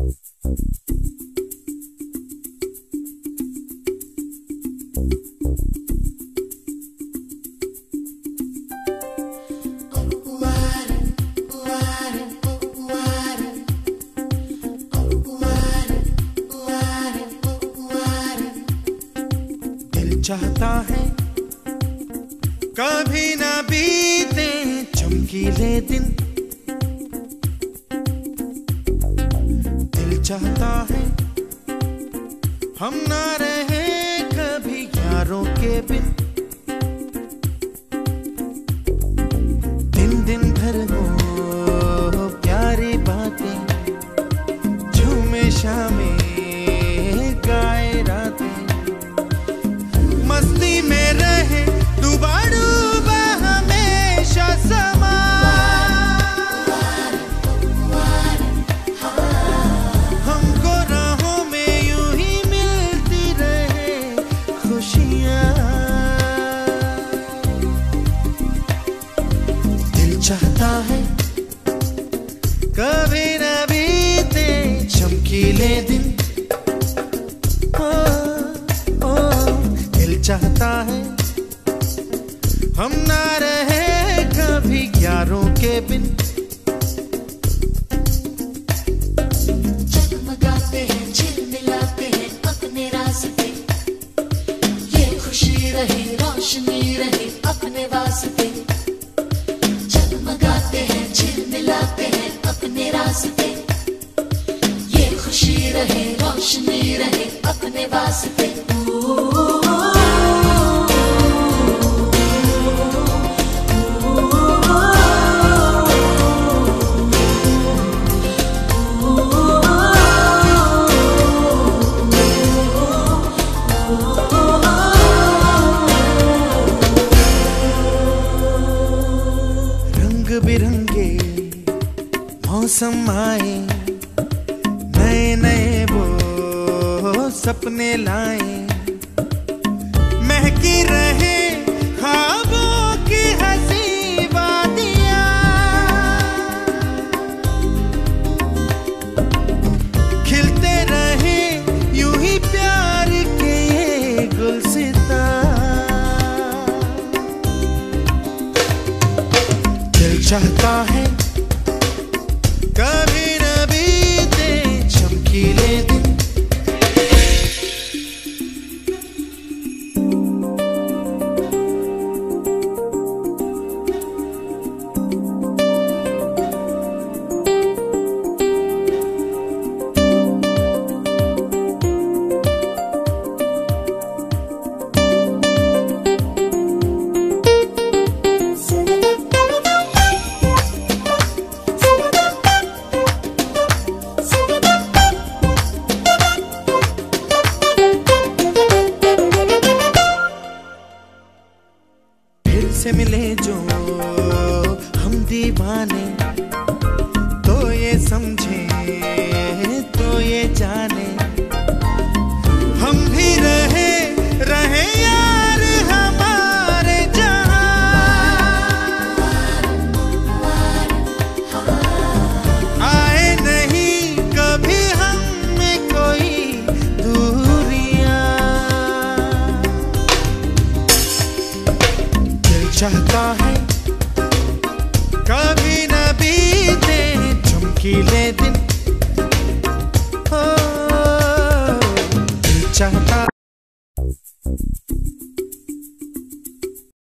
चाहता है कभी ना बीते चमकीले दिन। दिल चाहता है हम ना रहे कभी यारों के बिन। दिन दिन भर हो प्यारी बातें, झूमे शामें गाए रातें, मस्ती में रहे डूबा डूबा हमेशा समा। हमको राहों में यूं ही मिलती रहे खुशियाँ। दिल चाहता है कभी न बीते चमकीले दिन। चाहता है हम ना रहे कभी यारों के बिन। जगमगाते हैं झिलमिलाते हैं अपने रास्ते, ये खुशी रहे रोशनी रहे अपने वास्ते। जगमगाते हैं झिलमिलाते हैं अपने रास्ते, ये खुशी रहे रोशनी रहे अपने वास्ते। बिरंगे मौसम आए, नए नए वो सपने लाए, महकी रहे ख्वाबों की हंसी वादियाँ। खिलते रहे यूं ही प्यार के ये गुलसिता। दिल चाहता है कभी न बीते चमकीले दिन। से मिले जो हम दीवाने, तो ये समझे तो ये जाने, हम भी रहे रहे यार हमारे जहां। आए नहीं कभी हम में कोई दूरियां। चाहता है कभी न बीते चमकीले दिन। दिल चाहता